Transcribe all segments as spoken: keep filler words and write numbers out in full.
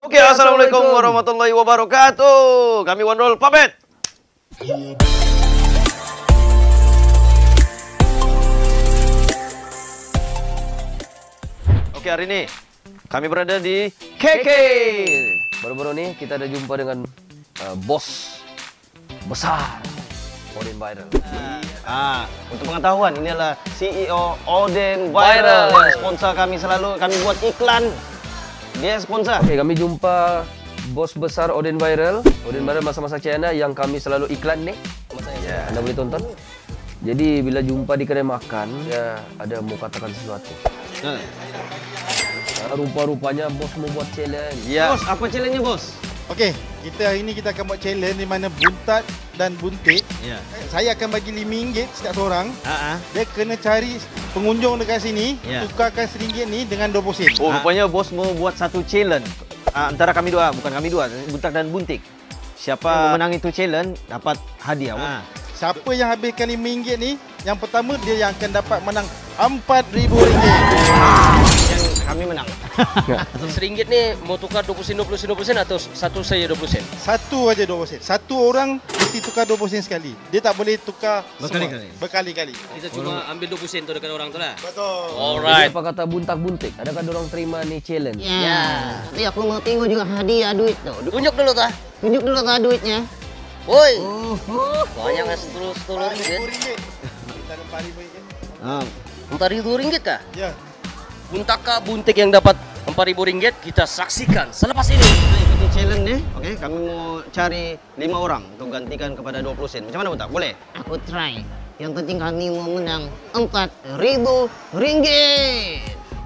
Oke, assalamualaikum warahmatullahi wabarakatuh. Kami Wonrol pamit. Oke, hari ini kami berada di K K. Baru-baru ini kita ada jumpa dengan uh, bos besar Oden Viral. Ah, untuk pengetahuan, ini adalah C E O Oden Viral. Yang sponsor kami selalu, kami buat iklan. Dia sponsor. Oke, kami jumpa bos besar Oden Viral. Oden Viral masa-masa China yang kami selalu iklan nih. Ya, Anda boleh tonton. Jadi bila jumpa di kedai makan, ya ada mau katakan sesuatu. Nah. Rupa-rupanya bos mau buat challenge. Ya. Bos, apa challenge-nya, Bos? Okey, kita hari ini kita akan buat challenge di mana Buntat dan Buntik. Ya. Saya akan bagi lima ringgit setiap seorang. Ha-ha. Dia kena cari pengunjung dekat sini, Ya. tukarkan seringgit ni dengan dua puluh sen. Oh, rupanya bos mau buat satu challenge uh, antara kami dua, bukan kami dua, Buntak dan Buntik. Siapa menang itu challenge dapat hadiah. Ha. Siapa yang habiskan lima ringgit ni, yang pertama dia yang akan dapat menang empat ribu ringgit. Yang kami menang. Seringgit ni mau tukar dua puluh sen, dua puluh sen, dua puluh sen atau satu saja dua puluh sen? Satu aja dua puluh sen. Satu orang mesti tukar dua puluh sen sekali. Dia tak boleh tukar Berkali-kali. semua. Berkali-kali. Kita cuma ambil dua puluh sen tu dekat orang tu lah. Betul. Jadi apa kata Buntak-Buntik? Adakah dorang terima nih challenge? Ya, tapi aku mau tengok juga hadiah duit tu. Tunjuk dulu tah. Tunjuk dulu tak duitnya. Woi. Oh, oh. Banyak kan setulur setulur empat ribu ringgit. ringgit. Kita ada empat ribu ringgit. Ah. Empat ribu ringgit kah? Ya. Buntaka Buntik yang dapat empat ribu ringgit kita saksikan selepas ini. Kita ikuti challenge ni. Okey, kami mau cari lima orang untuk gantikan kepada dua puluh sen. Macam mana, Buntak? Boleh? Aku try. Yang penting kami mau menang empat ribu ringgit.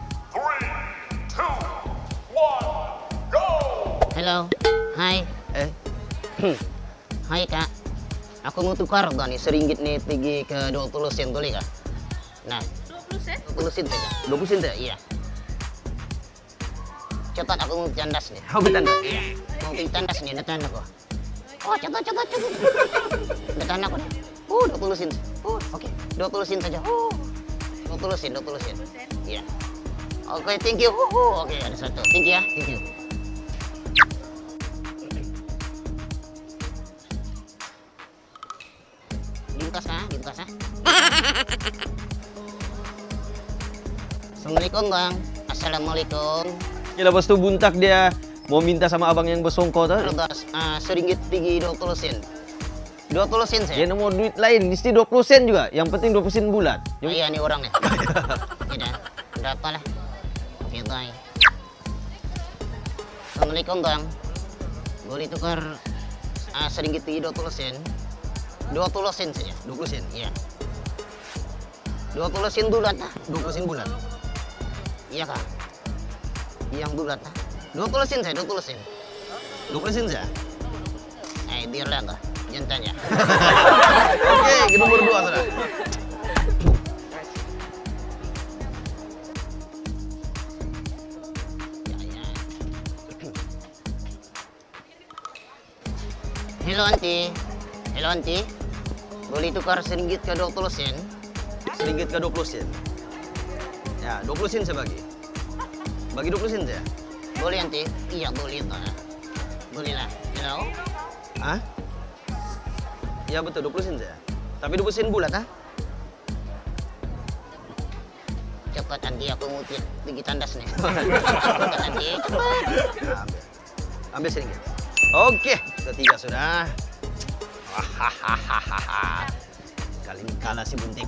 Halo, hai. Eh, Hai kak. Aku mau tukar dah ni seringgit ni pergi ke dua puluh sen boleh kah? Nah. dua puluh sen? dua puluh sen saja. dua puluh sen tak? Iya. Catat aku mau candas nih. Kau bertanda? Iya. Mau pergi candas nih, datang aku. Oh, catat, catat, catat. Datang aku nih. Oh, dua puluh sen. Oh, oke. Okay. dua puluh sen saja. Oh. dua puluh sen, dua puluh sen. Iya. Oke, okay, thank you. Oh, oh. Oke, okay, ada satu. Thank you ya. Thank you. Lintas ah, lintas ah. Assalamualaikum bang. Assalamualaikum. Ya, lepas tu Buntak dia mau minta sama abang yang bersongkok tu. Terus uh, seringgit pergi dua puluh sen. dua puluh sen saya. Dia nak mau duit lain, mesti dua puluh sen juga. Yang penting dua puluh sen bulat. Oh, iya nih orangnya. Tidak. Berapa lah? Oke, bye. Assalamualaikum bang. Boleh tukar uh, seringgit pergi dua puluh sen. dua puluh sen saja. dua puluh sen. Iya. dua puluh sen bulat ah. dua puluh sen bulat. Iya kak. Yang bulat ah. dua puluh sen saya, dua puluh sen. dua puluh sen saja. Eh, biarlah kak. Jangan tanya. Oke, ke nomor dua sudah. Ya, ya. Halo Anti. Halo Anti. Boleh tukar seringgit ke dua puluh sen? Seringgit ke dua puluh sen. Ya, dua puluh sen saya bagi. Bagi dua puluh sen saja. Boleh Anti? Iya boleh Pak. Boleh lah. Halo. Hah? Ya betul, dua puluh sen saja. Tapi dua puluh sen bulat, ah? Cepat Anti, aku mau pergi tandas nih. Cepat Anti, cepat. Nah, ambil. Ambil seringgit. Oke, ketiga sudah. Hahaha. Kali ini kalah si Buntik.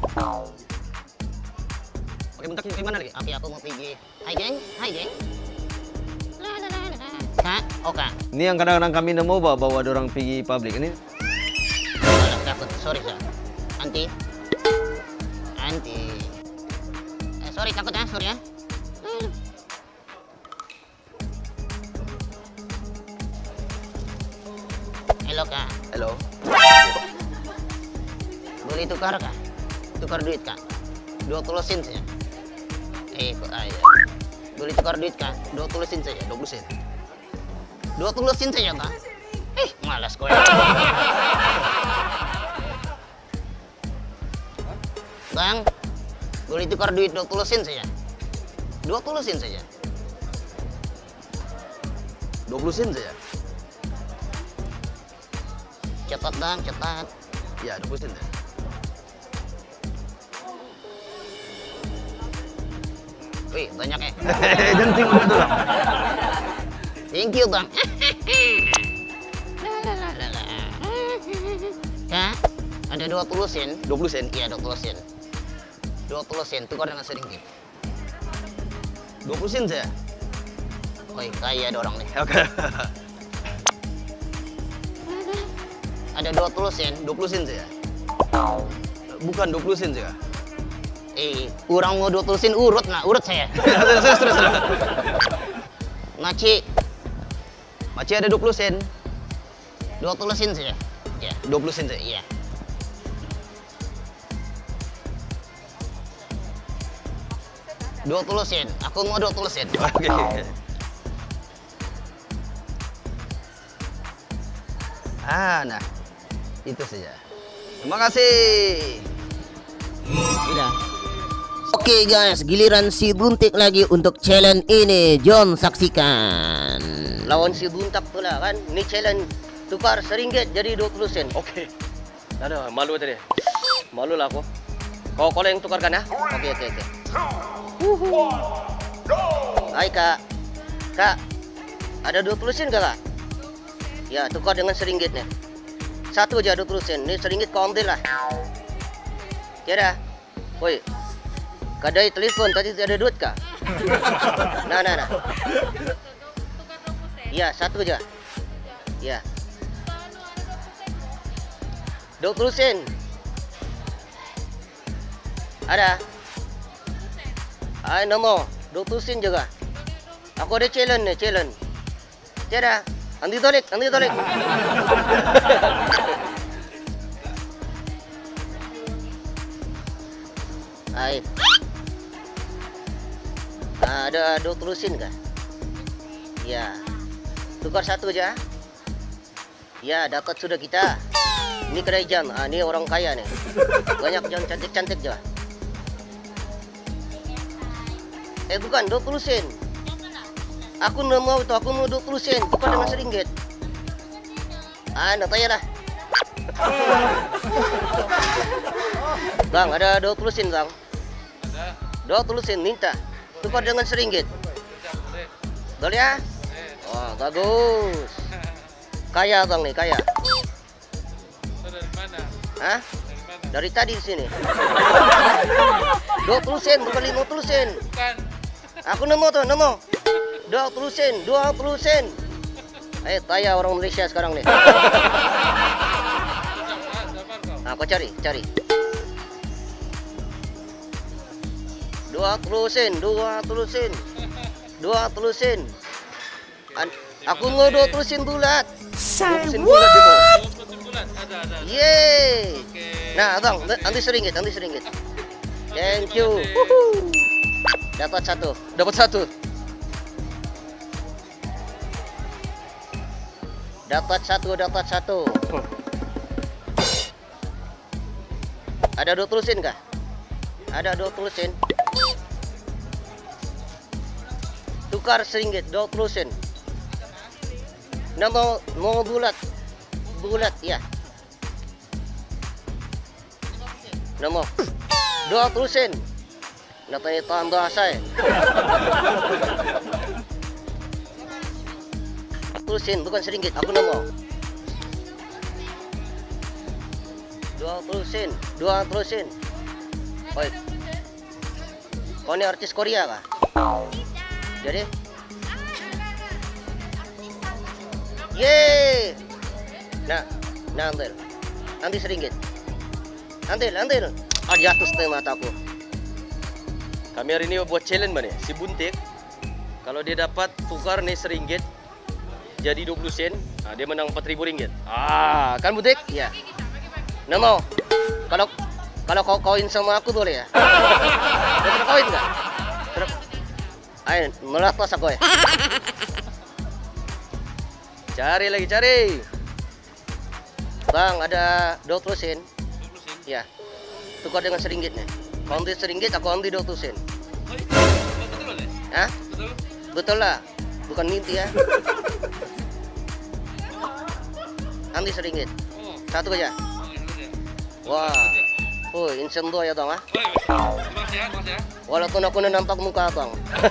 Oke, Buntak pergi mana lagi? Oke, aku mau pergi. Hai geng, hai geng. La la la la. Kak, oh kak. Ini yang kadang-kadang kami nemu bawa bawa orang pergi publik ini. Alah, takut. Sorry kak. Anti. Anti. Eh, sorry takut ya, sorry ya. Halo kak. Halo. Boleh tukar kak? Tukar duit kak? dua puluh sen saja. Eh, kok aja. Boleh tukar duit kak? dua puluh sen saja. dua puluh sen. dua puluh sen saja kak? Eh, malas kau. Bang, boleh tukar duit dua puluh sen saja. dua puluh sen saja. dua puluh sen saja. Cepat bang, cepat. Ya, dua puluh sen saja. Wih, banyak ya. Genting banget tuh. Thank you bang. Ya, ada dua puluh sen. dua puluh sen. Iya, dua puluh sen. dua puluh sen, tukar dengan seringgit. dua puluh sen saja. Woi, kaya ada orang nih. Oke. Ada dua puluh sen. dua puluh sen saja. Bukan dua puluh sen saja. Eh, kurang mau dua puluh sen urut nah, urut saya. Terus, terus, terus. Maci, Maci ada dua puluh sen. dua puluh sen saja. Ya, dua puluh sen saja. iya. dua puluh sen. Aku mau dua puluh sen. Oke. Ah, nah. Itu saja. Terima kasih. Udah. Oke guys, giliran si Buntik lagi untuk challenge ini. Jom saksikan. Lawan si Buntak tu lah kan. Ni challenge tukar seringgit jadi dua puluh sen. Okey. Dah dah, malu tadi. Malu lah aku. Kau kau yang tukarkan ya? Okey okey okey. Hai kak. Kak. Ada dua puluh sen kak? Ya, tukar dengan seringgit ni. Satu aja dua puluh sen. Ni seringgit kau ambil lah. Tiada. Woi. Kadai telefon tadi ada duit kah? Nah, nah, nah. Ya, satu aja. Ya. dua puluh sen. Ada? Ay, nombor. dua puluh sen juga. Aku ada challenge ni, challenge. Tiada. Andi tolik, andi tolik. Ay. Ada dua puluh sen kah? Ya. Tukar satu aja. Ya, dapat sudah kita. Ini kedai jam. Ah, ini orang kaya nih. Banyak jam cantik-cantik je. Eh, bukan dua puluh sen. Aku nak mau itu, aku mau dua puluh sen. Tukar dengan seringgit. Ah, nak tanya lah. Bang, ada dua puluh sen, Bang. Ada. dua puluh sen minta. Tukar dengan seringgit. Boleh ya? Oh, bagus. Kaya bang nih, kaya. Dari mana? Hah? Dari mana? Dari tadi di sini. dua puluh sen, bukan lima puluh sen. Bukan. Aku nemu tuh, nemu. dua puluh sen, dua puluh sen. Eh, kaya orang Malaysia sekarang nih. Aku cari, cari. dua puluh sen, dua puluh sen. dua puluh sen. An aku mau dua puluh sen bulat. Say what? dua puluh sen bulan. Ada, ada. Yeay. Oke. Nah, abang, ambil seringgit, ambil seringgit. Thank you. kasih. Woohoo. Dapat satu, dapat satu. Dapat satu, dapat satu. Ada dua puluh sen kah? Ada dua puluh sen. Tukar seringgit, dua puluh sen. Nah, mau, mau bulat. Bulat, ya. Nah, mau. dua puluh sen. Nak tanya tambah saya. dua puluh sen, bukan seringgit. Aku nak mau. dua puluh sen. dua puluh sen. Oi. Kau ni artis Korea kah? Jadi? Yeay. Nah, nah ambil. Ambil seringgit. Ambil, ambil. Ah, jatuh setengah mataku. Kami hari ini buat challenge mana? Si Buntik. Kalau dia dapat tukar nih seringgit jadi dua puluh sen, nah, dia menang empat ribu ringgit. Ah, kan Buntik? Iya. Nah mau. Kalau kalau kau koin sama aku boleh ya? Dapat koin enggak? Terus ayo melepas aku ya. Cari lagi, cari. Bang, ada dua puluh sen. dua puluh sen. Ya. Tukar dengan seringgit nih. Kau ambil seringgit, aku ambil dua puluh sen. Oh, betul boleh? Hah? Betul? Betul lah. Bukan mimpi ya. nanti seringgit. Oh, Satu aja. oh, ini aja. Wah. Oh, insya Allah ya Bang. Ah. Oh, iya, Mas ya, Mas ya. Walaupun aku udah nampak muka Abang.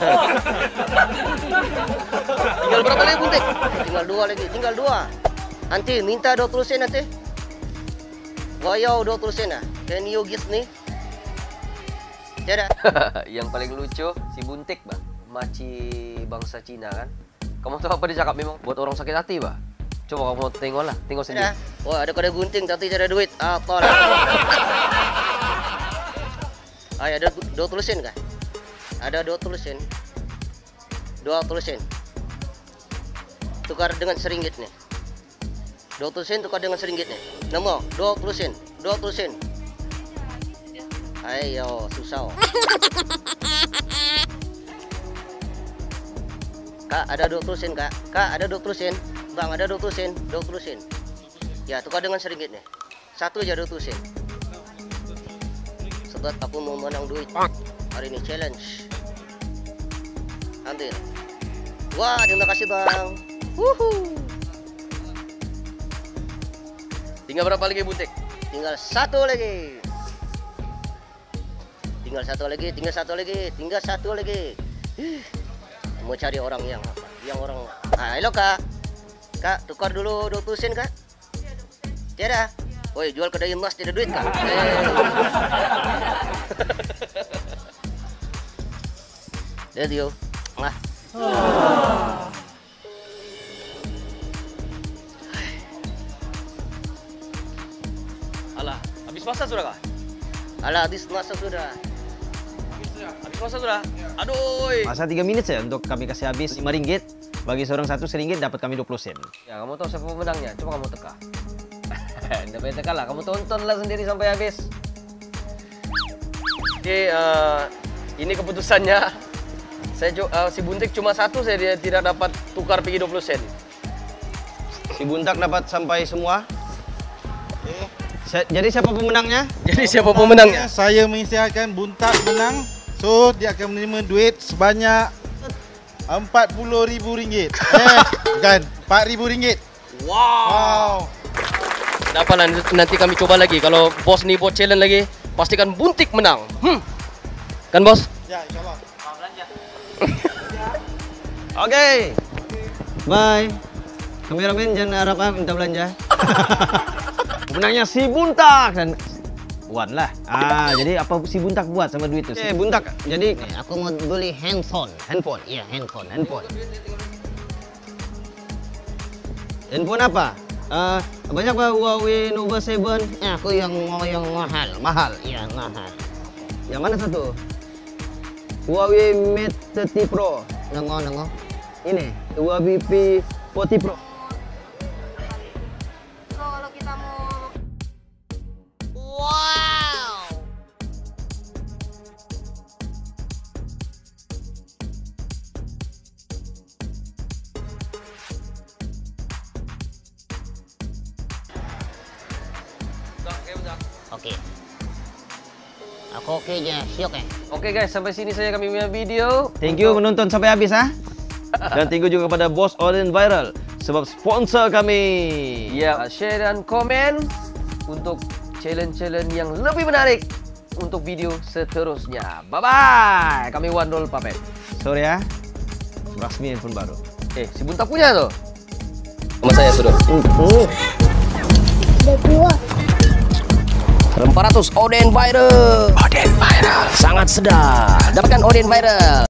Tinggal berapa lagi buntik? Tinggal dua lagi, tinggal dua. Nanti minta dua puluh sen nanti. Wayau dua puluh sen ah. Can you give nih? Tidak. Yang paling lucu si Buntik, Bah. Maci bangsa Cina kan. Kamu tahu apa dia cakap memang buat orang sakit hati, Bah. Coba kamu tengok lah, tengok sendiri. Tidak. Wah, ada kode gunting tapi tidak ada duit. Apa lah? Ah, ada dua puluh sen kah? Ada dua puluh sen. dua puluh sen. Tukar dengan seringgit nih. dua puluh sen tukar dengan seringgit nih. Nemu, dua puluh sen. dua puluh sen. Ayo, susah. Kak, ada dua puluh sen, Kak. Kak, ada dua puluh sen. Bang, ada dua puluh sen. dua puluh sen. Ya, tukar dengan seringgit nih. Satu aja dua puluh sen. Sebab aku mau menang duit. Hari ini challenge. Ambil. Wah, terima kasih, Bang. Wuhu. Tinggal berapa lagi, Buntik? Tinggal satu lagi. Tinggal satu lagi, tinggal satu lagi, tinggal satu lagi. Ih, mau cari orang yang apa? Yang orang. Ah, halo Kak. Kak, tukar dulu dua puluh sen, Kak. Tidak. Woi, jual kedai emas tidak duit, Kak. Lihat yuk. Nah. Alah, habis masa sudah kah? Alah, habis masa sudah. Habis masa sudah? Aduh. Masa tiga menit saja untuk kami kasih habis lima ringgit. Bagi seorang satu seringgit dapat kami dua puluh sen. Ya, kamu tahu siapa pemenangnya? Coba kamu teka. Tidak payah teka lah, kamu tontonlah sendiri sampai habis. Oke, uh, ini keputusannya. Saya uh, si Buntik cuma satu, saya dia tidak dapat tukar pergi dua puluh sen. Si Buntak dapat sampai semua. Jadi siapa pemenangnya? Jadi siapa pemenangnya? Saya mengisytiharkan Buntak menang. So, dia akan menerima duit sebanyak empat puluh ribu ringgit. Eh, bukan, empat ribu ringgit. Wow. Wow. Dapat nanti kami coba lagi. Kalau bos nih buat challenge lagi, pastikan Buntik menang. Hmm. Kan bos? Ya, insyaAllah. Oke. Bye. Kameramen jangan harap ah minta belanja. Pemenangnya si Buntak dan buat lah. Ah, jadi apa si Buntak buat sama duit itu? Eh, Buntak. Jadi Nih, aku mau beli handphone. handphone. Iya, handphone. Handphone. Handphone apa? Uh, banyak pak Huawei Nova tujuh. Ya, aku yang mau yang mahal, mahal. Iya, mahal. Yang mana satu? Huawei Mate tiga puluh Pro. Nengok, nengok. Ini Huawei P empat puluh Pro. Kalau kita mau Oke. Aku oke aja, siok ya. Oke guys, sampai sini saja kami punya video. Thank you menonton sampai habis ah. Dan thank you juga kepada Bos Odin Viral sebab sponsor kami. Ya, share dan komen untuk challenge-challenge yang lebih menarik untuk video seterusnya. Bye bye. Kami Wandol pamit. Sorry ya. Rasmi handphone baru. Eh, si Buntak punya tuh. Sama saya sudah. udah tua. empat ratus Odin Viral. Odin Viral. Sangat sedap. Dapatkan Odin Viral.